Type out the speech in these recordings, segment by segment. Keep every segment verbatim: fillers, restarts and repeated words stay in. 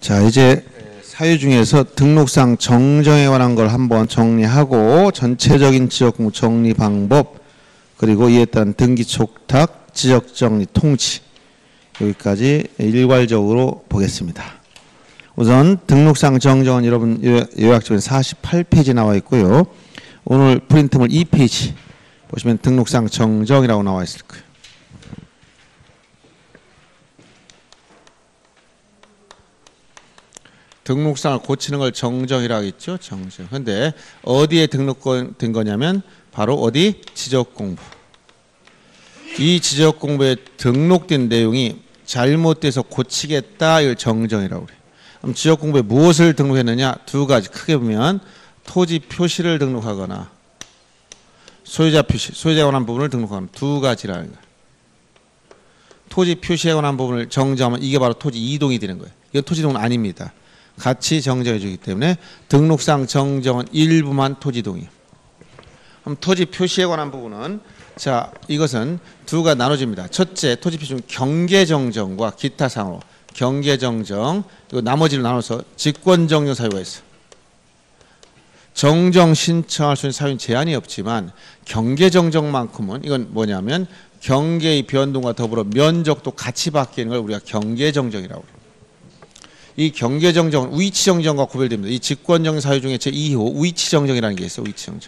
자, 이제 사유 중에서 등록상 정정에 관한 걸 한번 정리하고 전체적인 지역공부 정리 방법 그리고 이에 따른 등기 촉탁, 지적 정리 통지 여기까지 일괄적으로 보겠습니다. 우선 등록상 정정은 여러분 요약집에 사십팔 페이지 나와 있고요. 오늘 프린트물 이 페이지 보시면 등록상 정정이라고 나와 있을 거예요. 등록상을 고치는 걸 정정이라고 했죠. 정정. 근데 어디에 등록된 거냐면 바로 어디? 지적공부. 이 지적공부에 등록된 내용이 잘못돼서 고치겠다. 이걸 정정이라고 그래요. 그럼 지적공부에 무엇을 등록했느냐? 두 가지. 크게 보면 토지 표시를 등록하거나 소유자 표시, 소유자에 관한 부분을 등록하거나 두 가지라는 거예요. 토지 표시에 관한 부분을 정정하면 이게 바로 토지 이동이 되는 거예요. 이건 토지 이동은 아닙니다. 같이 정정해 주기 때문에 등록상 정정은 일부만 토지동이에요. 그럼 토지 표시에 관한 부분은 자 이것은 두 가지 나눠집니다. 첫째 토지 표시 중 경계정정과 기타 상으로 경계정정 그리고 나머지를 나눠서 직권정정 사유가 있어요. 정정 신청할 수 있는 사유는 제한이 없지만 경계정정만큼은 이건 뭐냐면 경계의 변동과 더불어 면적도 같이 바뀌는 걸 우리가 경계정정이라고 해요. 이 경계정정은 위치정정과 구별됩니다. 이 직권정정 사유 중에 제이 호 위치정정이라는 게 있어요. 위치정정.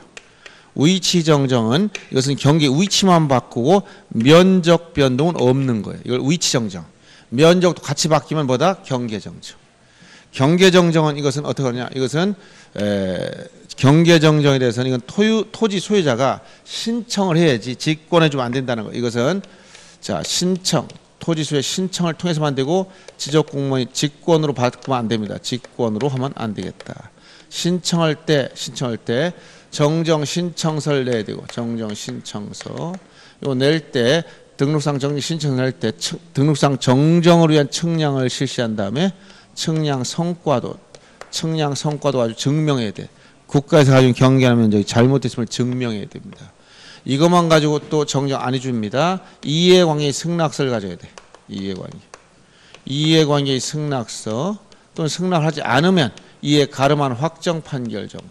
위치정정은 이것은 경계 위치만 바꾸고 면적 변동은 없는 거예요. 이걸 위치정정. 면적도 같이 바뀌면 뭐다? 경계정정. 경계정정은 이것은 어떻게 하느냐? 이것은 에, 경계정정에 대해서는 이건 토유, 토지 소유자가 신청을 해야지 직권해 주면 안 된다는 거예요. 이것은 자 신청. 토지수의 신청을 통해서만 되고 지적공무원이 직권으로 받으면 안 됩니다. 직권으로 하면 안 되겠다. 신청할 때 신청할 때 정정 신청서를 내야 되고 정정 신청서 이거 낼 때 등록상 정정 신청을 낼 때 등록상 정정을 위한 측량을 실시한 다음에 측량 성과도 측량 성과도 아주 증명해야 돼. 국가에서 가진 경계하는 면적이 잘못됐음을 증명해야 됩니다. 이것만 가지고 또 정정 안 해줍니다. 이해관계의 승낙서를 가져야 돼. 이해관계. 이해관계의 승낙서 또는 승낙을 하지 않으면 이해 가름한 확정 판결 정보.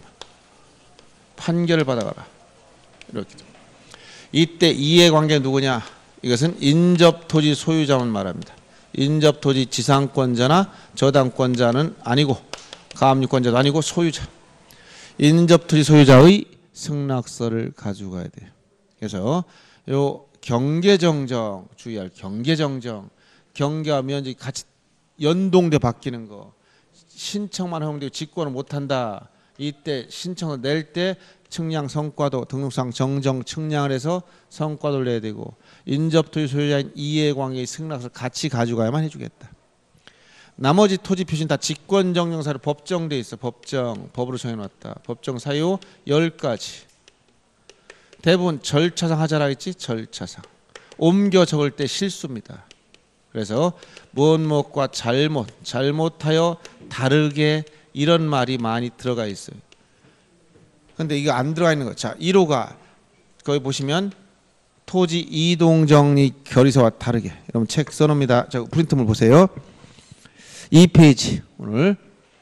판결을 받아가라. 이렇게. 이때 이해관계는 누구냐? 이것은 인접토지 소유자만 말합니다. 인접토지 지상권자나 저당권자는 아니고 가압류권자도 아니고 소유자. 인접토지 소유자의 승낙서를 가져가야 돼요. 그래서 요 경계정정 주의할 경계정정 경계와 면적이 같이 연동돼 바뀌는 거 신청만 허용되고 직권을 못한다. 이때 신청을 낼 때 측량 성과도 등록상 정정 측량을 해서 성과도를 내야 되고 인접토지 소유자인 이해관계의 승낙서를 같이 가져가야만 해주겠다. 나머지 토지 표시는 다 직권정정 사유 법정돼 있어. 법정 법으로 정해놨다. 법정 사유 열 가지. 대부분 절차상 하자라 했지. 절차상. 옮겨 적을 때 실수입니다. 그래서 무엇무엇과 잘못, 잘못하여 다르게 이런 말이 많이 들어가 있어요. 근데 이거 안 들어가 있는 거. 자, 일 호가 거기 보시면 토지 이동정리 결의서와 다르게. 여러분 책 써놓습니다. 자, 프린트물 보세요. 이 페이지 오늘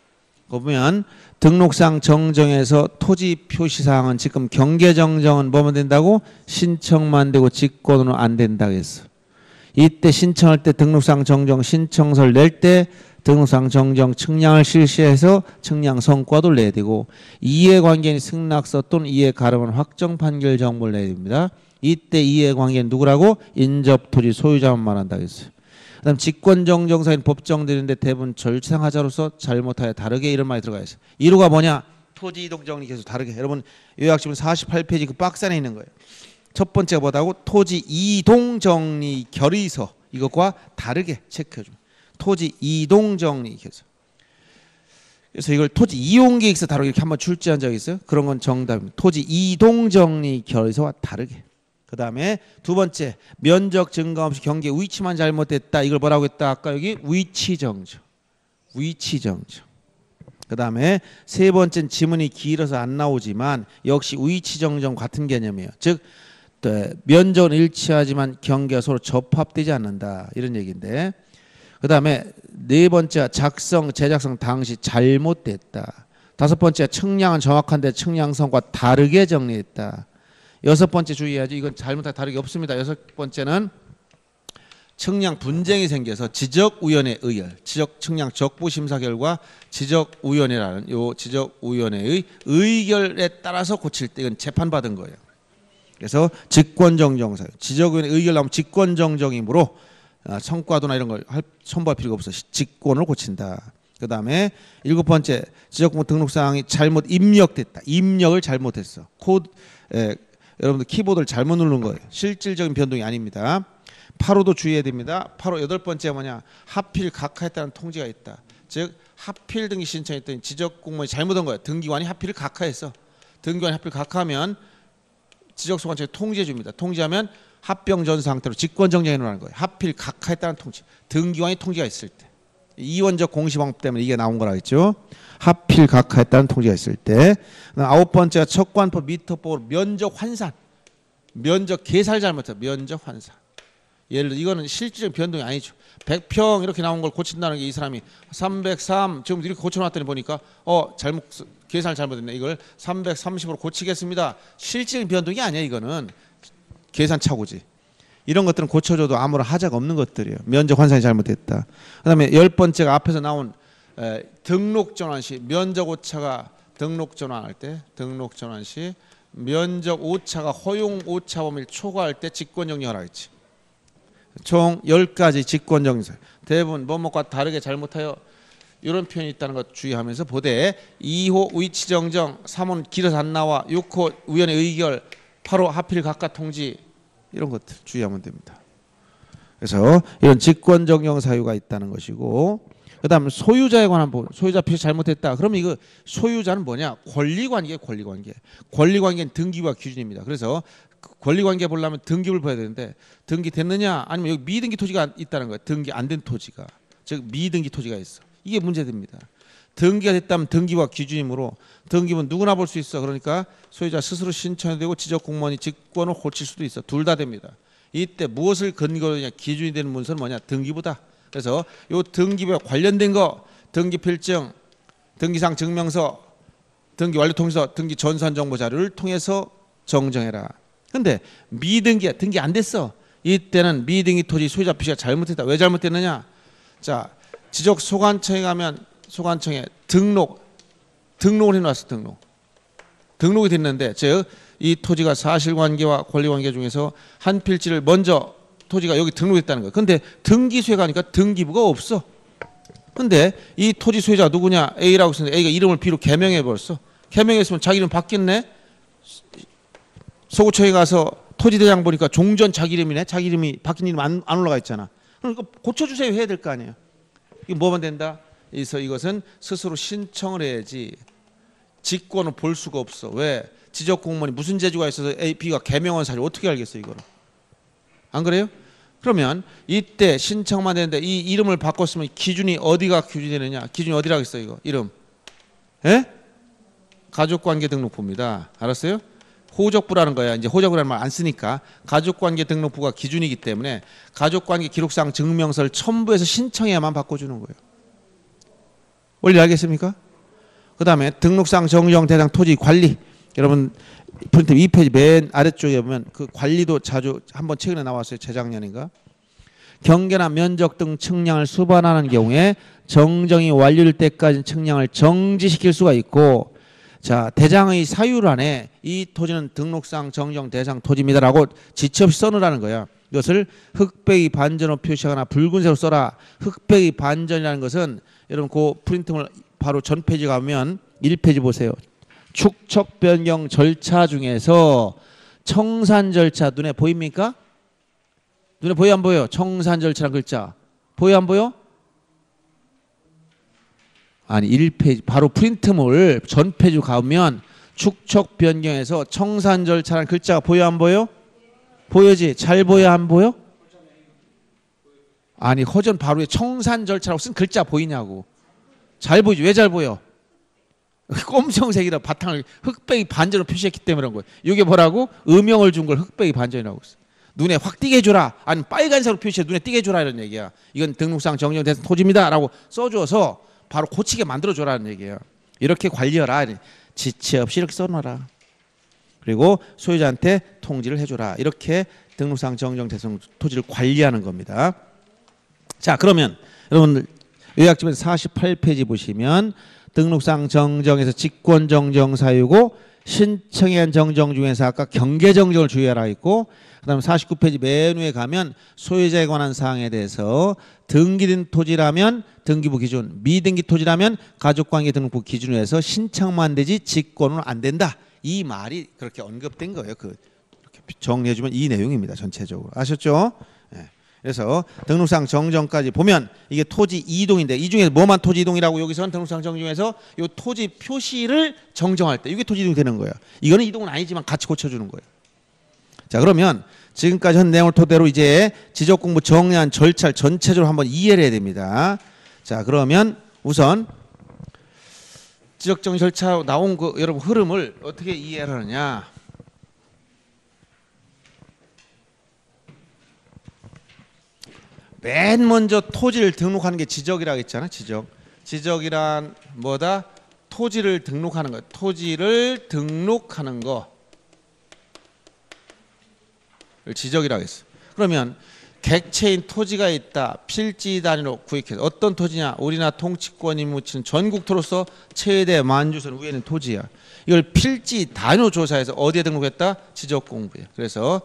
보면 등록상 정정에서 토지 표시사항은 지금 경계정정은 뭐만 된다고? 신청만 되고 직권으로 안 된다고 했어. 이때 신청할 때 등록상 정정 신청서를 낼 때 등록상 정정 측량을 실시해서 측량 성과도 내야 되고 이해관계인 승낙서 또는 이해 가름한 확정 판결 정보를 내야 됩니다. 이때 이해관계는 누구라고? 인접토지 소유자만 말한다고 했어요. 그 다음 직권정정사인 법정되는데 대부분 절차상하자로서 잘못하여 다르게 이런 말이 들어가 있어요. 일 호가 뭐냐? 토지 이동 정리 계속 다르게. 여러분 요약집은 사십팔 페이지 그 박스 안에 있는 거예요. 첫 번째가 뭐다고? 토지 이동 정리 결의서 이것과 다르게 체크해줍니다. 토지 이동 정리 결의서. 그래서 이걸 토지 이용계획서 다루기 이렇게 한번 출제한 적이 있어요. 그런 건 정답입니다. 토지 이동 정리 결의서와 다르게. 그 다음에 두 번째 면적 증가 없이 경계 위치만 잘못됐다. 이걸 뭐라고 했다? 아까 여기 위치정정. 위치정정. 그 다음에 세 번째는 지문이 길어서 안 나오지만 역시 위치정정 같은 개념이에요. 즉 면적은 일치하지만 경계가 서로 접합되지 않는다. 이런 얘기인데 그 다음에 네 번째 작성, 제작성 당시 잘못됐다. 다섯 번째 측량은 정확한데 측량성과 다르게 정리했다. 여섯 번째 주의해야지. 이건 잘못하게 다르게 없습니다. 여섯 번째는 측량 분쟁이 생겨서 지적위원회 의결, 지적 측량 적부 심사 결과 지적위원회라는 요 지적위원회의 의결에 따라서 고칠 때 이건 재판받은 거예요. 그래서 직권정정사유, 지적위원회 의결 나오면 직권정정이므로 성과도나 이런 걸 첨부할 필요가 없어. 직권을 고친다. 그 다음에 일곱 번째 지적공모 등록사항이 잘못 입력됐다. 입력을 잘못했어. 코드 에, 여러분들 키보드를 잘못 누른 거예요. 실질적인 변동이 아닙니다. 팔 호도 주의해야 됩니다. 팔 호 여덟 번째 뭐냐, 하필 각하했다는 통지가 있다. 즉 하필 등기 신청했더니 지적공무원이 잘못한 거예요. 등기관이 하필을 각하했어. 등기관이 하필 각하하면 지적소관청에 통지해 줍니다. 통지하면 합병 전 상태로 직권정정해 놓으라는 거예요. 하필 각하했다는 통지. 등기관이 통지가 있을 때. 이원적 공시방법 때문에 이게 나온 거라 했죠. 하필 각하했다는 통지가 있을 때. 아홉 번째가 척관법 미터법으로 면적 환산. 면적 계산 잘못했어. 면적 환산. 예를 들어 이거는 실질적 변동이 아니죠. 백 평 이렇게 나온 걸 고친다는 게 이 사람이 삼백삼 지금 이렇게 고쳐놨더니 보니까 어 잘못 계산을 잘못했네. 이걸 삼백삼십으로 고치겠습니다. 실질 변동이 아니야. 이거는 계산 착오지. 이런 것들은 고쳐줘도 아무런 하자가 없는 것들이에요. 면적 환산이 잘못됐다. 그다음에 열 번째가 앞에서 나온 에, 등록 전환 시 면적 오차가 등록 전환할 때 등록 전환 시 면적 오차가 허용 오차 범위를 초과할 때 직권정정하라 했지. 총 열 가지 직권정정. 대부분 뭐뭐과 다르게 잘못하여 이런 표현이 있다는 것 주의하면서 보되 이 호 위치정정, 삼 호는 길어서 안 나와, 육 호 위원회 의결, 팔 호 하필 각하 통지 이런 것들 주의하면 됩니다. 그래서 이런 직권정정 사유가 있다는 것이고 그 다음 소유자에 관한 부분. 소유자 표시 잘못했다. 그러면 이거 소유자는 뭐냐? 권리관계 권리관계. 권리관계는 등기부가 기준입니다. 그래서 권리관계 보려면 등기부를 봐야 되는데 등기 됐느냐 아니면 여기 미등기 토지가 있다는 거예요. 등기 안 된 토지가. 즉 미등기 토지가 있어. 이게 문제됩니다. 등기가 됐다면 등기부가 기준이므로 등기부는 누구나 볼 수 있어. 그러니까 소유자 스스로 신청해도 되고 지적공무원이 직권을 고칠 수도 있어. 둘 다 됩니다. 이때 무엇을 근거로 하냐 기준이 되는 문서는 뭐냐? 등기부다. 그래서 요 등기부에 관련된 거 등기필증, 등기상 증명서, 등기완료통지서, 등기 전산정보 자료를 통해서 정정해라. 근데 미등기야. 등기 안 됐어. 이때는 미등기 토지 소유자 표시가 잘못했다. 왜 잘못됐느냐? 자, 지적소관청에 가면 소관청에 등록, 등록을 해놨어. 등록. 등록이 됐는데 즉 이 토지가 사실관계와 권리관계 중에서 한 필지를 먼저 토지가 여기 등록했다는 거예요. 근데 등기소에 가니까 등기부가 없어. 근데 이 토지 소유자가 누구냐? A라고 했는데 A가 이름을 B로 개명해버렸어. 개명했으면 자기 이름 바뀌었네. 소구청에 가서 토지대장 보니까 종전 자기 이름이네. 자기 이름이 바뀐 이름 안, 안 올라가 있잖아. 그러니까 고쳐주세요 해야 될 거 아니에요. 이게 뭐만 된다? 그래서 이것은 스스로 신청을 해야지 직권을 볼 수가 없어. 왜? 지적공무원이 무슨 재주가 있어서 A, B가 개명한 사실 어떻게 알겠어 이거는. 안 그래요? 그러면 이때 신청만 되는데 이 이름을 바꿨으면 기준이 어디가 기준이 되느냐? 기준이 어디라고 했어요 이거? 이름. 예? 가족관계 등록부입니다. 알았어요? 호적부라는 거야. 이제 호적이라는 말 안 쓰니까 가족관계 등록부가 기준이기 때문에 가족관계 기록상 증명서를 첨부해서 신청해야만 바꿔주는 거예요. 원리 알겠습니까? 그 다음에 등록상 정정 대상 토지 관리. 여러분 프린트 이 페이지 맨 아래쪽에 보면 그 관리도 자주 한번 최근에 나왔어요. 재작년인가. 경계나 면적 등 측량을 수반하는 경우에 정정이 완료될 때까지 측량을 정지시킬 수가 있고 자 대장의 사유란에 이 토지는 등록상 정정 대상 토지입니다라고 지체 없이 써놓으라는 거야. 이것을 흑백이 반전으로 표시하거나 붉은색으로 써라. 흑백이 반전이라는 것은 여러분 그 프린팅을 바로 전 페이지 가면 일 페이지 보세요. 축척 변경 절차 중에서 청산 절차 눈에 보입니까? 눈에 보여 안 보여? 청산 절차라는 글자 보여 안 보여? 아니 일 페이지 바로 프린트물 전 페이지 가면 축척 변경에서 청산 절차라는 글자가 보여 안 보여? 보여지? 잘 보여 안 보여? 아니 허전 바로 위에 청산 절차라고 쓴 글자 보이냐고. 잘 보이지? 왜 잘 보여? 검정색이라 바탕을 흑백이 반전으로 표시했기 때문에 그런 거예요. 이게 뭐라고? 음영을 준 걸 흑백이 반전이라고 했어. 눈에 확 띄게 해줘라. 아니면 빨간색으로 표시해 눈에 띄게 해줘라 이런 얘기야. 이건 등록상 정정된 토지입니다 라고 써줘서 바로 고치게 만들어줘라는 얘기예요. 이렇게 관리해라. 지체 없이 이렇게 써놔라. 그리고 소유자한테 통지를 해줘라. 이렇게 등록상 정정된 토지를 관리하는 겁니다. 자, 그러면 여러분들 요약집에서 사십팔 페이지 보시면 등록상 정정에서 직권 정정 사유고 신청에 한 정정 중에서 아까 경계 정정을 주의하라 있고, 그다음에 사십구 페이지 맨 위에 가면 소유자에 관한 사항에 대해서 등기된 토지라면 등기부 기준, 미등기 토지라면 가족관계 등록부 기준으로 해서 신청만 되지 직권은 안 된다. 이 말이 그렇게 언급된 거예요. 그 이렇게 정리해주면 이 내용입니다. 전체적으로 아셨죠? 네. 그래서 등록상 정정까지 보면 이게 토지 이동인데 이 중에 뭐만 토지 이동이라고 여기서는 등록상 정정에서 이 토지 표시를 정정할 때 이게 토지 이동이 되는 거예요. 이거는 이동은 아니지만 같이 고쳐주는 거예요. 자, 그러면 지금까지 한 내용을 토대로 이제 지적공부 정리한 절차를 전체적으로 한번 이해를 해야 됩니다. 자, 그러면 우선 지적정리 절차 나온 그 여러분 흐름을 어떻게 이해를 하느냐. 맨 먼저 토지를 등록하는 게 지적이라고 했잖아. 지적. 지적이란 뭐다? 토지를 등록하는 거. 토지를 등록하는 거. 지적이라고 했어. 그러면 객체인 토지가 있다. 필지 단위로 구획해서 어떤 토지냐? 우리나라 통치권이 묻히는 전국토로서 최대 만주선 위에는 토지야. 이걸 필지 단위로 조사해서 어디에 등록했다? 지적공부에. 그래서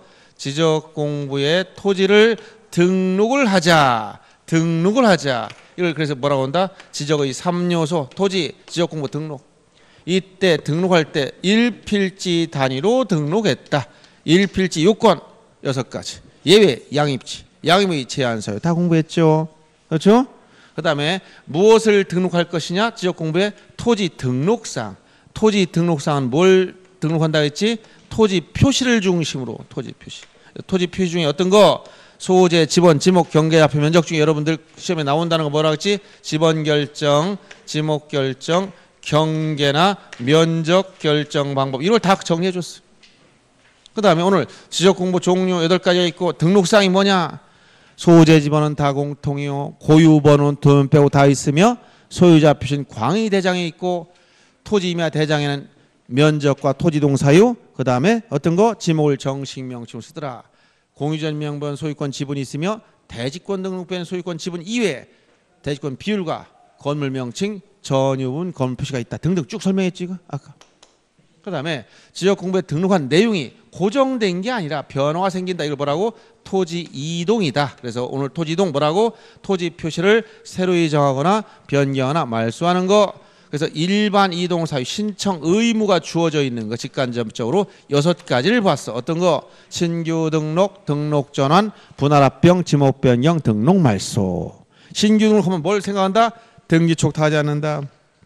지적공부에 토지를 등록을 하자. 등록을 하자. 이걸 그래서 뭐라고 한다? 지적의 삼 요소 토지 지적공부 등록. 이때 등록할 때 일 필지 단위로 등록했다. 일 필지 요건 여섯 가지. 예외 양입지, 양입의 제한 사유 다 공부했죠. 그렇죠? 그다음에 무엇을 등록할 것이냐? 지적공부에 토지 등록상. 토지 등록상은 뭘 등록한다 했지? 토지 표시를 중심으로 토지 표시. 토지 표시 중에 어떤 거? 소재, 지번, 지목, 경계, 합표, 면적 중에 여러분들 시험에 나온다는 거 뭐라 했지? 지번 결정, 지목 결정, 경계나 면적 결정 방법. 이걸 다 정리해 줬어. 그 다음에 오늘 지적공부 종류 여덟 가지가 있고 등록상이 뭐냐? 소재 지번은 다 공통이요. 고유번호는 돈 빼고 다 있으며 소유자 표시는 광의 대장에 있고 토지 임야 대장에는 면적과 토지동 사유, 그 다음에 어떤 거? 지목을 정식 명칭으로 쓰더라. 공유전 명번 소유권 지분이 있으며 대지권 등록된 소유권 지분 이외에 대지권 비율과 건물 명칭, 전유분, 건물 표시가 있다 등등 쭉 설명했지 이거 아까. 그 다음에 지적공부에 등록한 내용이 고정된 게 아니라 변화가 생긴다. 이걸 뭐라고? 토지 이동이다. 그래서 오늘 토지 이동 뭐라고? 토지 표시를 새로이 정하거나 변경하거나 말소하는 거. 그래서 일반 이동 사유 신청 의무가 주어져 있는 거 직간접적으로 여섯 가지를 봤어. 어떤 거? 신규 등록, 등록 전환, 분할 합병, 지목 변경, 등록 말소. 신규 등록하면 뭘 생각한다? 등기 촉탁하지 않는다.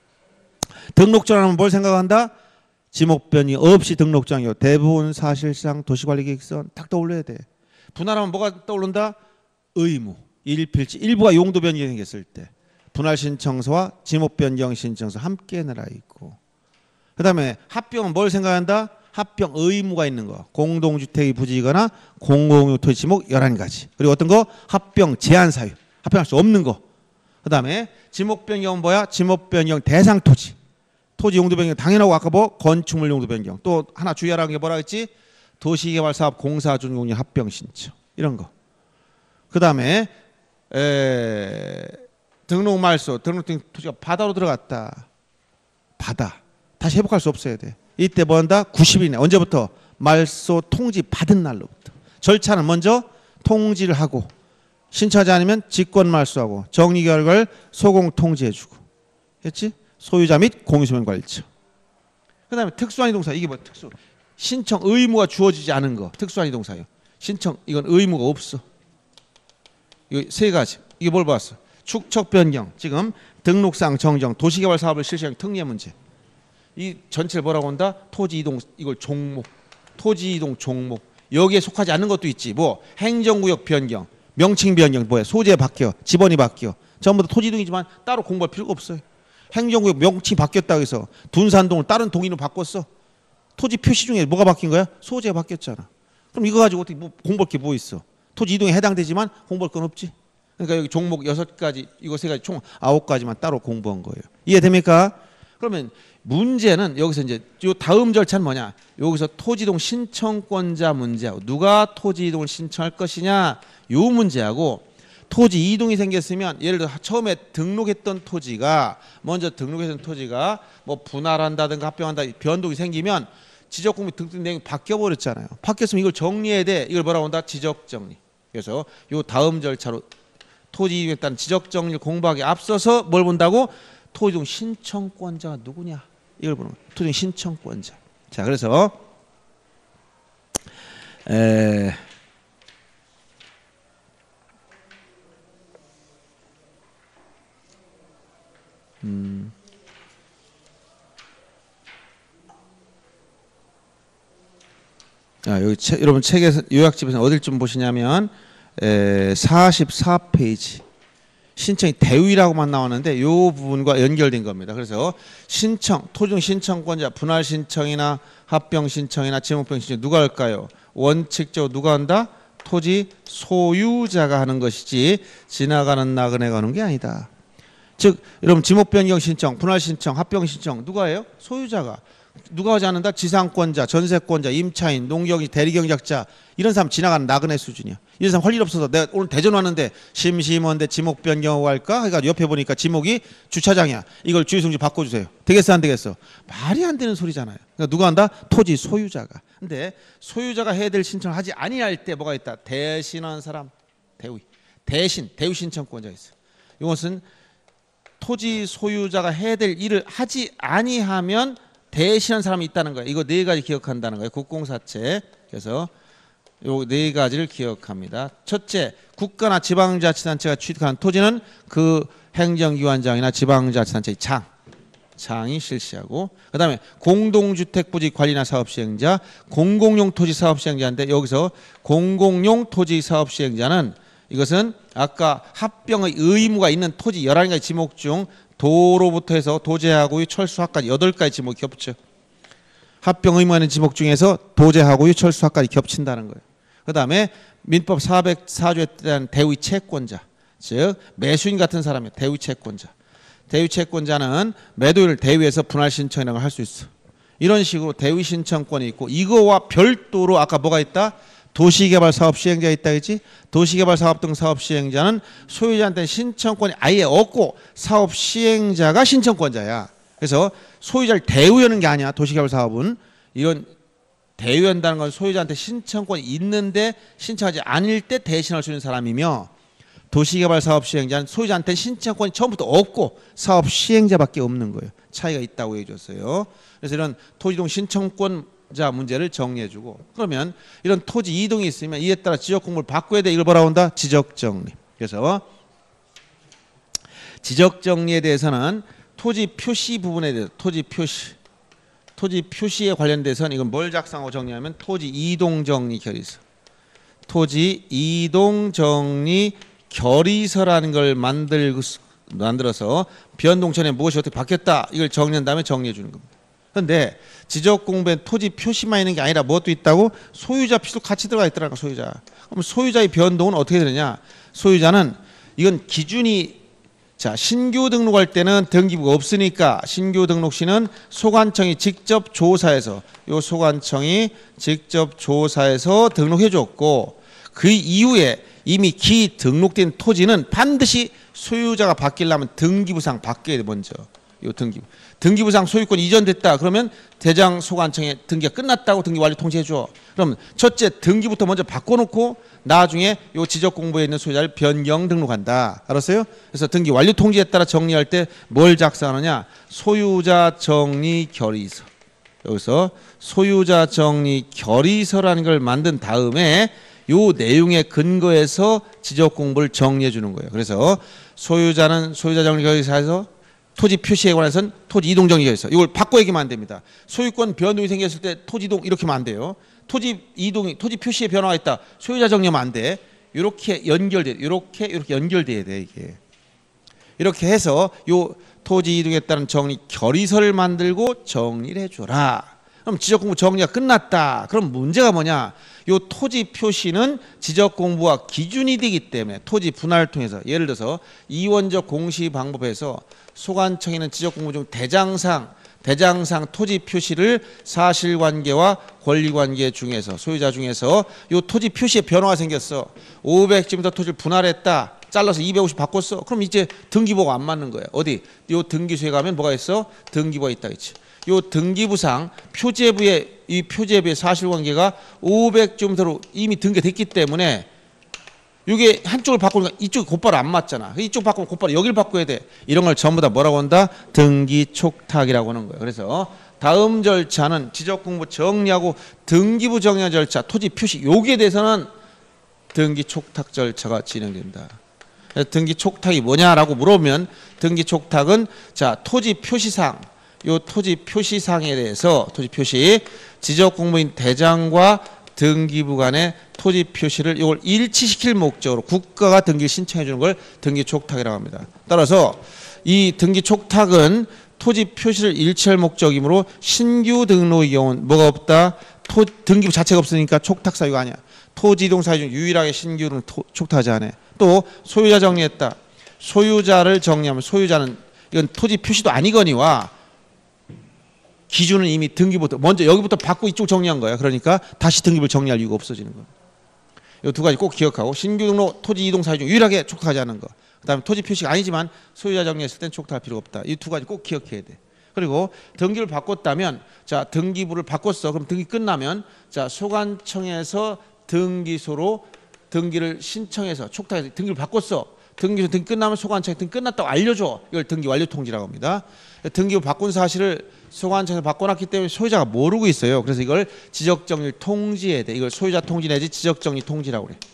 등록 전환하면 뭘 생각한다? 지목 변이 없이 등록 정이요. 대부분 사실상 도시관리계획서는 딱 떠올려야 돼. 분할하면 뭐가 떠오른다? 의무. 일필지. 일부가 용도 변경이 생겼을 때. 분할 신청서와 지목 변경 신청서 함께 내라 있고. 그 다음에 합병은 뭘 생각한다? 합병 의무가 있는 거. 공동주택이 부지거나 공공용 토지 지목 열한 가지. 그리고 어떤 거? 합병 제한 사유. 합병할 수 없는 거. 그 다음에 지목 변경은 뭐야? 지목 변경 대상 토지. 토지 용도 변경 당연하고 아까 뭐 건축물 용도 변경. 또 하나 주의하라는 게 뭐라 했지? 도시개발사업 공사 준공령 합병 신청. 이런 거. 그 다음에 에... 등록 말소, 등록된 토지가 바다로 들어갔다. 바다. 다시 회복할 수 없어야 돼. 이때 뭐 한다? 구십 일 이내. 언제부터? 말소 통지 받은 날로부터. 절차는 먼저 통지를 하고 신청하지 않으면 직권 말소하고 정리 결과를 소공 통지해주고. 했지? 소유자 및 공유소명관리처. 그 다음에 특수한 이동사유. 이게 뭐 특수. 신청 의무가 주어지지 않은 거. 특수한 이동사유. 신청 이건 의무가 없어. 이거 세 가지. 이게 뭘 봤어? 축척 변경. 지금 등록상 정정 도시개발 사업을 실시하는 특례 문제. 이 전체를 뭐라고 한다? 토지 이동 이걸 종목. 토지 이동 종목. 여기에 속하지 않는 것도 있지. 뭐 행정구역 변경, 명칭 변경 뭐야? 소재 바뀌어, 지번이 바뀌어. 전부 다 토지 이동이지만 따로 공부할 필요가 없어요. 행정구역 명칭이 바뀌었다고 해서 둔산동을 다른 동의로 바꿨어. 토지 표시 중에 뭐가 바뀐 거야? 소재가 바뀌었잖아. 그럼 이거 가지고 어떻게 뭐 공부할 게 뭐 있어? 토지 이동에 해당되지만 공부할 건 없지. 그러니까 여기 종목 여섯 가지, 이거 세 가지 총 아홉 가지만 따로 공부한 거예요. 이해됩니까? 그러면 문제는 여기서 이제 요 다음 절차는 뭐냐? 여기서 토지 이동 신청권자 문제하고 누가 토지 이동을 신청할 것이냐 요 문제하고 토지 이동이 생겼으면 예를 들어 처음에 등록했던 토지가 먼저 등록했던 토지가 뭐 분할한다든가 합병한다 변동이 생기면 지적공부 등등 내용이 바뀌어 버렸잖아요. 바뀌었으면 이걸 정리해야 돼. 이걸 뭐라고 한다? 지적 정리. 그래서 요 다음 절차로 토지 이동에 따른 지적 정리를 공부하기 앞서서 뭘 본다고? 토지 이동 신청권자가 누구냐? 이걸 보는 거예요. 토지 이동 신청권자. 자, 그래서 에 음. 아, 여기 책, 여러분 책에서 요약집에서 어딜 좀 보시냐면 에, 사십사 페이지 신청이 대위라고만 나오는데 이 부분과 연결된 겁니다. 그래서 신청, 토지동 신청권자 분할 신청이나 합병 신청이나 지목병 신청 누가 할까요? 원칙적으로 누가 한다? 토지 소유자가 하는 것이지 지나가는 나그네가 하는 게 아니다. 즉 여러분 지목 변경 신청, 분할 신청, 합병 신청 누가 해요? 소유자가. 누가 하지 않는다? 지상권자, 전세권자, 임차인, 농경, 대리경작자 이런 사람 지나가는 나그네 수준이야. 이런 사람 할 일 없어서 내가 오늘 대전 왔는데 심심한데 지목 변경하고 할까? 그러니까 옆에 보니까 지목이 주차장이야. 이걸 주유소지 바꿔주세요. 되겠어 안 되겠어? 말이 안 되는 소리잖아요. 그러니까 누가 한다? 토지 소유자가. 근데 소유자가 해야 될 신청을 하지 아니할 때 뭐가 있다? 대신한 사람, 대위. 대신, 대위 신청권자 있어. 이것은 토지 소유자가 해야 될 일을 하지 아니하면 대신한 사람이 있다는 거예요. 이거 네 가지 기억한다는 거예요. 국공사채. 그래서 요 네 가지를 기억합니다. 첫째, 국가나 지방자치단체가 취득한 토지는 그 행정기관장이나 지방자치단체의 장, 장이 실시하고, 그 다음에 공동주택부지 관리나 사업시행자, 공공용 토지 사업시행자인데 여기서 공공용 토지 사업시행자는 이것은 아까 합병의 의무가 있는 토지 열한 가지 지목 중 도로부터 해서 도제하고유, 철수학까지 여덟 가지 지목이 겹쳐. 합병 의무가 있는 지목 중에서 도제하고유, 철수학까지 겹친다는 거예요. 그 다음에 민법 사백사 조에 대한 대위 채권자, 즉 매수인 같은 사람이에요. 대위 채권자. 대위 채권자는 매도인을 대위해서 분할 신청이라는 걸 할 수 있어. 이런 식으로 대위 신청권이 있고 이거와 별도로 아까 뭐가 있다? 도시개발 사업 시행자 있다 그랬지? 도시개발 사업 등 사업 시행자는 소유자한테는 신청권이 아예 없고 사업 시행자가 신청권자야. 그래서 소유자를 대우하는 게 아니야. 도시개발 사업은 이건 대우한다는 건 소유자한테 신청권이 있는데 신청하지 않을 때 대신할 수 있는 사람이며, 도시개발 사업 시행자는 소유자한테 신청권이 처음부터 없고 사업 시행자밖에 없는 거예요. 차이가 있다고 해줬어요. 그래서 이런 토지이동 신청권 자 문제를 정리해주고, 그러면 이런 토지 이동이 있으면 이에 따라 지적 공부를 바꿔야 돼. 이걸 뭐라고 한다? 지적 정리. 그래서 지적 정리에 대해서는 토지 표시 부분에 대해서 토지 표시, 토지 표시에 관련돼서는 이건 뭘 작성하고 정리하면 토지 이동 정리 결의서, 토지 이동 정리 결의서라는 걸 만들 만들어서 변동 전에 무엇이 어떻게 바뀌었다 이걸 정리한 다음에 정리해 주는 겁니다. 그런데 지적 공부엔 토지 표시만 있는 게 아니라 무엇도 있다고? 소유자 표시도 같이 들어가 있더라고. 소유자. 그럼 소유자의 변동은 어떻게 되느냐? 소유자는 이건 기준이, 자 신규 등록할 때는 등기부가 없으니까 신규 등록 시는 소관청이 직접 조사해서, 요 소관청이 직접 조사해서 등록해 줬고, 그 이후에 이미 기 등록된 토지는 반드시 소유자가 바뀌려면 등기부상 바뀌어야 돼. 먼저 요 등기부. 등기부상 소유권 이전됐다 그러면 대장 소관청에 등기가 끝났다고 등기 완료 통지해 줘. 그럼 첫째 등기부터 먼저 바꿔놓고 나중에 요 지적 공부에 있는 소유자를 변경 등록한다. 알았어요? 그래서 등기 완료 통지에 따라 정리할 때 뭘 작성하느냐? 소유자 정리 결의서. 여기서 소유자 정리 결의서라는 걸 만든 다음에 요 내용에 근거해서 지적 공부를 정리해 주는 거예요. 그래서 소유자는 소유자 정리 결의서에서 토지 표시에 관해서는 토지 이동 정리 결의서. 이걸 바꿔 얘기하면 안 됩니다. 소유권 변동이 생겼을 때 토지 이동 이렇게 하면 안 돼요. 토지 이동이, 토지 표시에 변화가 있다. 소유자 정리하면 안 돼. 이렇게 연결돼. 이렇게 이렇게 연결돼야 돼 이게. 이렇게 해서 요 토지 이동에 따른 정리 결의서를 만들고 정리를 해줘라. 그럼 지적공부 정리가 끝났다. 그럼 문제가 뭐냐? 요 토지 표시는 지적공부와 기준이 되기 때문에 토지 분할을 통해서 예를 들어서 이원적 공시 방법에서 소관청에는 지적공부 중 대장상 대장상 토지 표시를 사실관계와 권리관계 중에서 소유자 중에서 요 토지 표시에 변화가 생겼어. 오백 제곱미터 토지를 분할했다. 잘라서 이백오십 바꿨어. 그럼 이제 등기부가 안 맞는 거야. 어디? 요 등기소에 가면 뭐가 있어? 등기부가 있다 그치? 요 등기부상 표제부의 이 표제부의 사실관계가 오백 제곱미터로 이미 등기됐기 때문에 이게 한쪽을 바꾸니까 이쪽이 곧바로 안 맞잖아. 이쪽 바꾸면 곧바로 여기를 바꿔야 돼. 이런 걸 전부 다 뭐라고 한다? 등기 촉탁이라고 하는 거예요. 그래서 다음 절차는 지적공부 정리하고 등기부 정리 절차, 토지 표시 여기에 대해서는 등기 촉탁 절차가 진행된다. 등기 촉탁이 뭐냐라고 물어보면 등기 촉탁은 자 토지 표시상 요 토지 표시상에 대해서 토지 표시 지적공무인 대장과 등기부 간의 토지 표시를 이걸 일치시킬 목적으로 국가가 등기 신청해 주는 걸 등기 촉탁이라고 합니다. 따라서 이 등기 촉탁은 토지 표시를 일치할 목적이므로 신규 등록의 경우는 뭐가 없다? 토, 등기부 자체가 없으니까 촉탁 사유가 아니야. 토지 이동 사유 중 유일하게 신규는 토, 촉탁하지 않아. 또 소유자 정리했다. 소유자를 정리하면 소유자는 이건 토지 표시도 아니거니와 기준은 이미 등기부터 먼저 여기부터 받고 이쪽 정리한 거야. 그러니까 다시 등기부를 정리할 이유가 없어지는 거야. 이 두 가지 꼭 기억하고 신규 등록 토지 이동 사유 중 유일하게 촉탁하지 않는 거. 그다음에 토지 표시가 아니지만 소유자 정리했을 땐 촉탁할 필요가 없다. 이 두 가지 꼭 기억해야 돼. 그리고 등기를 바꿨다면 자 등기부를 바꿨어. 그럼 등기 끝나면 자 소관청에서 등기소로 등기를 신청해서 촉탁해서 등기를 바꿨어. 등기소 등기 끝나면 소관청에 등기 끝났다고 알려줘. 이걸 등기 완료 통지라고 합니다. 등기부 바꾼 사실을 소관청에서 바꿔놨기 때문에 소유자가 모르고 있어요. 그래서 이걸 지적정리를 통지해야 돼. 이걸 소유자 통지 내지 지적정리 통지라고 그래.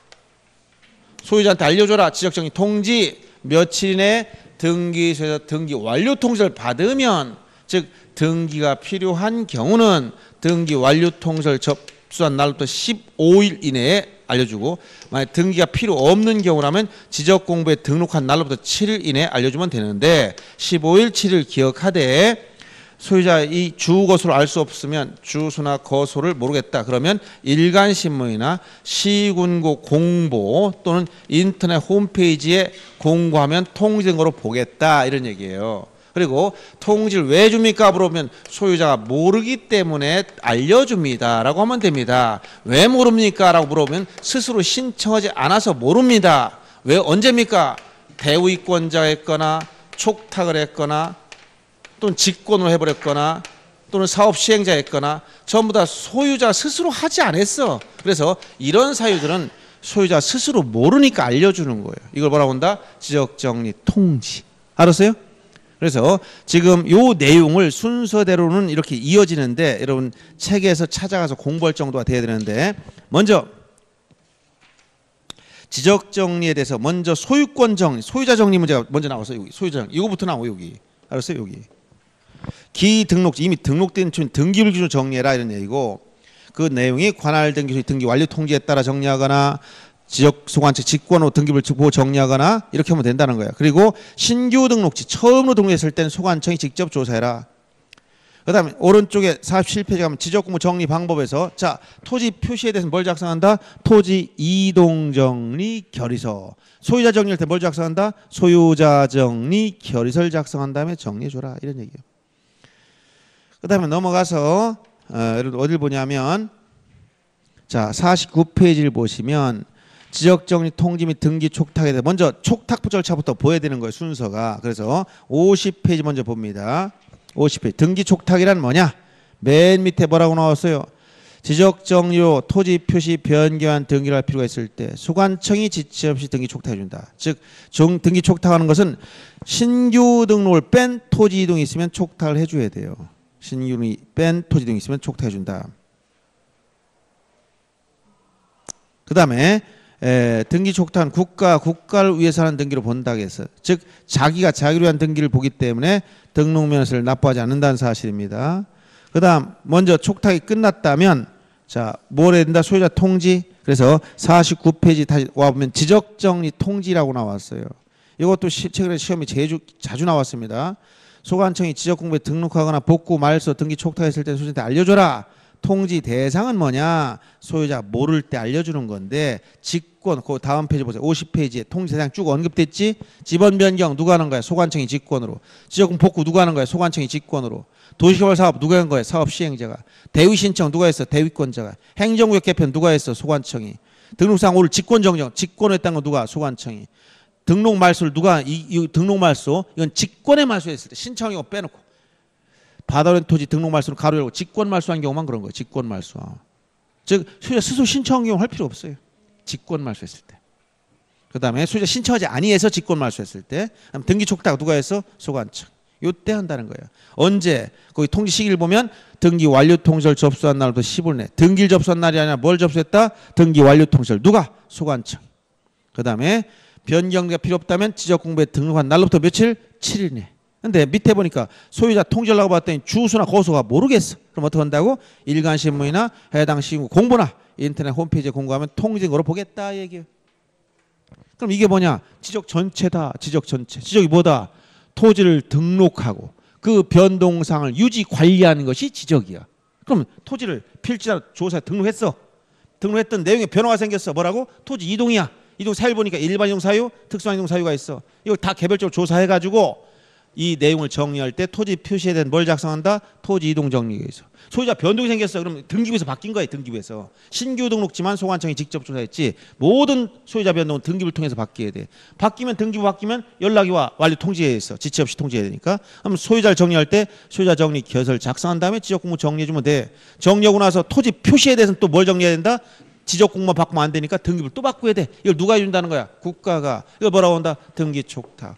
소유자한테 알려줘라. 지적정리 통지 며칠 이내 등기소에서 등기 완료 통지를 받으면 즉 등기가 필요한 경우는 등기 완료 통지를 접수한 날부터 십오 일 이내에 알려주고 만약 등기가 필요 없는 경우라면 지적공부에 등록한 날로부터 칠 일 이내에 알려주면 되는데 십오 일, 칠 일 기억하되 소유자 이 주거소를 알 수 없으면 주소나 거소를 모르겠다. 그러면 일간신문이나 시군구 공보 또는 인터넷 홈페이지에 공고하면 통지된 거로 보겠다. 이런 얘기예요. 그리고 통지를 왜 줍니까? 물어보면 소유자가 모르기 때문에 알려줍니다. 라고 하면 됩니다. 왜 모릅니까? 라고 물어보면 스스로 신청하지 않아서 모릅니다. 왜 언제입니까? 대우이권자가 했거나 촉탁을 했거나 또는 직권을 해버렸거나 또는 사업 시행자가 했거나 전부 다 소유자 스스로 하지 않았어. 그래서 이런 사유들은 소유자 스스로 모르니까 알려주는 거예요. 이걸 뭐라고 한다? 지적정리 통지. 알았어요? 그래서 지금 요 내용을 순서대로는 이렇게 이어지는데 여러분 책에서 찾아가서 공부할 정도가 돼야 되는데 먼저 지적 정리에 대해서 먼저 소유권 정리, 소유자 정리 문제가 먼저 나와서 여기 소유자 정리 이거부터 나오고 여기 알았어요? 여기 기등록지 이미 등록된 등기부 기준으로 정리해라 이런 얘기고 그 내용이 관할 등기소 등기 완료 통지에 따라 정리하거나 지적 소관청 직권으로 등기부를 보고 정리하거나 이렇게 하면 된다는 거예요. 그리고 신규 등록지 처음으로 등록했을 때는 소관청이 직접 조사해라. 그 다음에 오른쪽에 사십칠 페이지 가면 지적공부 정리 방법에서 자 토지 표시에 대해서 뭘 작성한다? 토지 이동정리 결의서. 소유자 정리할 때 뭘 작성한다? 소유자 정리 결의서를 작성한 다음에 정리해줘라 이런 얘기예요. 그 다음에 넘어가서 어, 어딜 보냐면 자 사십구 페이지를 보시면 지적정리 통지 및 등기 촉탁에 대해 먼저 촉탁 절차부터 보여야 되는 거예요. 순서가. 그래서 오십 페이지 먼저 봅니다. 오십 페이지 등기 촉탁이란 뭐냐? 맨 밑에 뭐라고 나왔어요? 지적정리로 토지 표시 변경한 등기를 할 필요가 있을 때 소관청이 지체 없이 등기 촉탁해 준다. 즉 등기 촉탁하는 것은 신규 등록을 뺀 토지 이동이 있으면 촉탁을 해줘야 돼요. 신규 뺀 토지 이동이 있으면 촉탁해 준다. 그 다음에 에, 등기 촉탁은 국가, 국가를 위해서 하는 등기로 본다고 했어요. 즉 자기가 자기를 위한 등기를 보기 때문에 등록면허를 납부하지 않는다는 사실입니다. 그 다음 먼저 촉탁이 끝났다면 자 뭘 해야 된다? 소유자 통지. 그래서 사십구 페이지 다시 와보면 지적정리 통지라고 나왔어요. 이것도 시, 최근에 시험이 제주, 자주 나왔습니다. 소관청이 지적공부에 등록하거나 복구, 말소, 등기 촉탁했을 때 소유자한테 알려줘라. 통지 대상은 뭐냐? 소유자가 모를 때 알려주는 건데 직권, 그 다음 페이지 보세요. 오십 페이지에 통지 대상 쭉 언급됐지? 지번 변경 누가 하는 거야? 소관청이 직권으로. 지적공 복구 누가 하는 거야? 소관청이 직권으로. 도시개발 사업 누가 한 거야? 사업 시행자가. 대위 신청 누가 했어? 대위권자가. 행정구역 개편 누가 했어? 소관청이. 등록상 오를 직권 정정, 직권했다는 거 누가? 소관청이. 등록 말소를 누가 이, 이 등록 말소 이건 직권의 말소했을 때 신청이고 빼놓고 받아낸 토지 등록 말소는 가로 열고 직권 말소한 경우만 그런 거예요. 직권 말소. 즉 소유자 스스로 신청 경우 할 필요 없어요. 직권 말소했을 때. 그다음에 소유자 신청하지 아니해서 직권 말소했을 때 등기 촉탁 누가 해서? 소관청. 요때 한다는 거예요. 언제? 거기 통지 시기를 보면 등기 완료 통지를 접수한 날부터 십 일 내. 등기를 접수한 날이 아니라 뭘 접수했다? 등기 완료 통지를 누가? 소관청. 그다음에 변경가 필요 없다면 지적공부에 등록한 날로부터 며칠? 칠 일 내. 근데 밑에 보니까 소유자 통지를 하고 봤더니 주소나 고소가 모르겠어. 그럼 어떻게 한다고? 일간신문이나 해당 시군 공보나 인터넷 홈페이지에 공고하면 통지으로 보겠다 얘기예요. 그럼 이게 뭐냐? 지적 전체다. 지적 전체. 지적이 뭐다? 토지를 등록하고 그 변동상을 유지 관리하는 것이 지적이야. 그럼 토지를 필지나 조사에 등록했어. 등록했던 내용에 변화가 생겼어. 뭐라고? 토지 이동이야. 이동 사유를 보니까 일반 이동 사유, 특수한 이동 사유가 있어. 이걸 다 개별적으로 조사해가지고 이 내용을 정리할 때 토지 표시에 대한 뭘 작성한다? 토지 이동 정리가 있어. 소유자 변동이 생겼어. 그럼 등기부에서 바뀐 거예요. 등기부에서. 신규 등록지만 소관청이 직접 조사했지 모든 소유자 변동은 등기부를 통해서 바뀌어야 돼. 바뀌면 등기부 바뀌면 연락이 와. 완료 통지해야 있어. 지체 없이 통지해야 되니까. 그럼 소유자를 정리할 때 소유자 정리 결서를 작성한 다음에 지적공고 정리해주면 돼. 정리하고 나서 토지 표시에 대해서는 또 뭘 정리해야 된다? 지적공고만 바꾸면 안 되니까 등기부를 또 바꿔야 돼. 이걸 누가 해준다는 거야? 국가가. 이걸 뭐라고 한다? 등기 촉탁.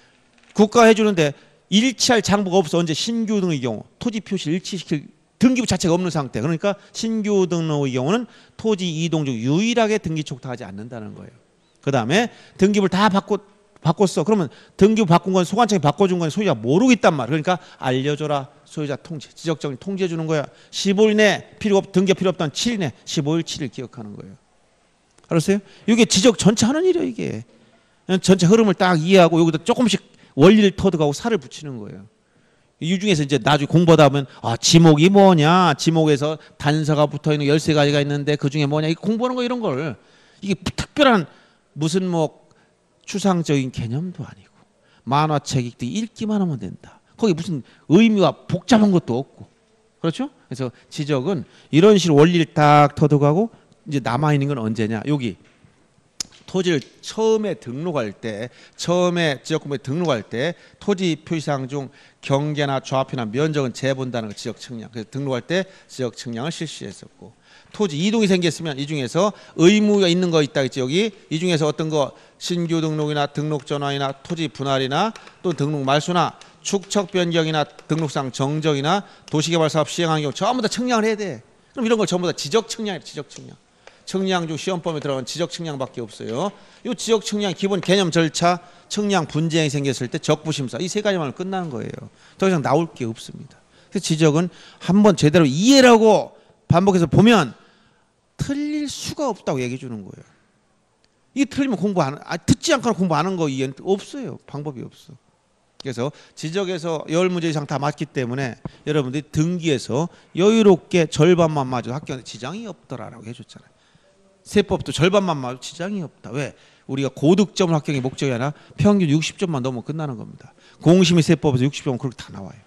국가가 해주는데 일치할 장부가 없어. 언제? 신규 등의 경우 토지 표시를 일치시킬 등기부 자체가 없는 상태. 그러니까 신규 등록의 경우는 토지 이동 중 유일하게 등기 촉탁하지 않는다는 거예요. 그 다음에 등기부를 다 바꿨, 바꿨어. 그러면 등기부 바꾼 건 소관청이 바꿔준 건 소유자가 모르고 있단 말이야. 그러니까 알려줘라. 소유자 통지. 지적정리 통지해 주는 거야. 십오 일 내 필요 없, 등기가 필요 없다면 칠 일 내 십오 일 칠 일 기억하는 거예요. 알았어요? 이게 지적 전체 하는 일이에요. 이게. 전체 흐름을 딱 이해하고 여기다 조금씩 원리를 터득하고 살을 붙이는 거예요. 이 중에서 이제 나중에 공부하다 보면 아 지목이 뭐냐, 지목에서 단서가 붙어있는 열세 가지가 있는데 그중에 뭐냐, 이 공부하는 거 이런 걸 이게 특별한 무슨 뭐 추상적인 개념도 아니고 만화책 읽기만 하면 된다. 거기 무슨 의미가 복잡한 것도 없고. 그렇죠? 그래서 지적은 이런 식으로 원리를 딱 터득하고 이제 남아있는 건 언제냐, 여기 토지를 처음에 등록할 때, 처음에 지적공부에 등록할 때 토지 표시사항 중 경계나 좌표나 면적은 재본다는 거 지적 측량. 그래서 등록할 때 지적 측량을 실시했었고, 토지 이동이 생겼으면 이 중에서 의무가 있는 거 있다 했지. 여기 이 중에서 어떤 거 신규 등록이나 등록 전환이나 토지 분할이나 또 등록 말소나 축척 변경이나 등록상 정정이나 도시개발 사업 시행하는 경우 전부 다 측량을 해야 돼. 그럼 이런 걸 전부 다 지적 측량이에요. 지적 측량. 측량 중 시험범위에 들어가는 지적 측량밖에 없어요. 이 지적 측량 기본 개념 절차, 측량 분쟁이 생겼을 때 적부심사, 이 세 가지만 끝나는 거예요. 더 이상 나올 게 없습니다. 그래서 지적은 한번 제대로 이해를 하고 반복해서 보면 틀릴 수가 없다고 얘기해 주는 거예요. 이게 틀리면 공부 안, 아, 듣지 않거나 공부 안 한 거 이해는 없어요. 방법이 없어. 그래서 지적에서 열 문제 이상 다 맞기 때문에 여러분들이 등기에서 여유롭게 절반만 맞아도 학교에 지장이 없더라라고 해줬잖아요. 세법도 절반만 맞아도 지장이 없다. 왜? 우리가 고득점을 합격의 목적이 아니라 평균 육십 점만 넘으면 끝나는 겁니다. 공심위 세법에서 육십 점은 그렇게 다 나와요.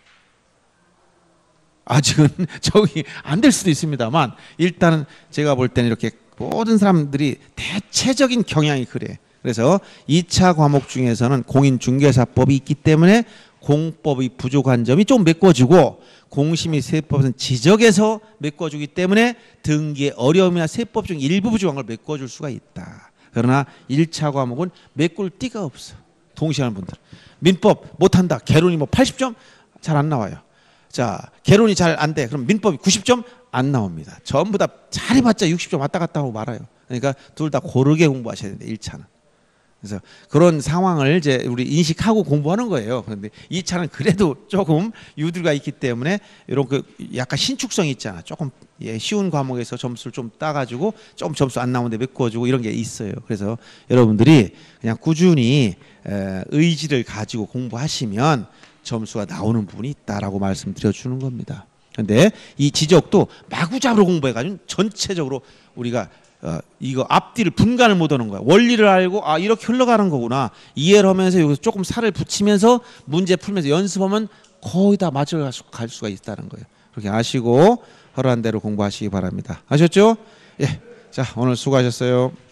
아직은 저기 안 될 수도 있습니다만 일단은 제가 볼 때는 이렇게 모든 사람들이 대체적인 경향이 그래. 그래서 이 차 과목 중에서는 공인중개사법이 있기 때문에 공법이 부족한 점이 좀 메꿔주고, 공심위 세법은 지적에서 메꿔주기 때문에 등기의 어려움이나 세법 중 일부 부족한 걸 메꿔줄 수가 있다. 그러나 일 차 과목은 메꿀 띠가 없어. 동시에 하는 분들. 민법 못한다. 개론이 뭐 팔십 점? 잘 안 나와요. 자, 개론이 잘 안 돼. 그럼 민법이 구십 점? 안 나옵니다. 전부 다 잘해봤자 육십 점 왔다 갔다 하고 말아요. 그러니까 둘 다 고르게 공부하셔야 됩니다. 일 차는. 그래서 그런 상황을 이제 우리 인식하고 공부하는 거예요. 그런데 이 차는 그래도 조금 유두가 있기 때문에 이런 그 약간 신축성이 있잖아. 조금 예, 쉬운 과목에서 점수를 좀 따가지고 조금 점수 안 나오는데 메꿔주고 이런 게 있어요. 그래서 여러분들이 그냥 꾸준히 에, 의지를 가지고 공부하시면 점수가 나오는 부분이 있다라고 말씀드려 주는 겁니다. 그런데 이 지적도 마구잡이로 공부해가지고 전체적으로 우리가 어, 이거 앞뒤를 분간을 못하는 거야. 원리를 알고 아 이렇게 흘러가는 거구나 이해를 하면서 여기서 조금 살을 붙이면서 문제 풀면서 연습하면 거의 다 맞춰갈 수, 갈 수가 있다는 거예요. 그렇게 아시고 허락한 대로 공부하시기 바랍니다. 아셨죠? 예, 자 오늘 수고하셨어요.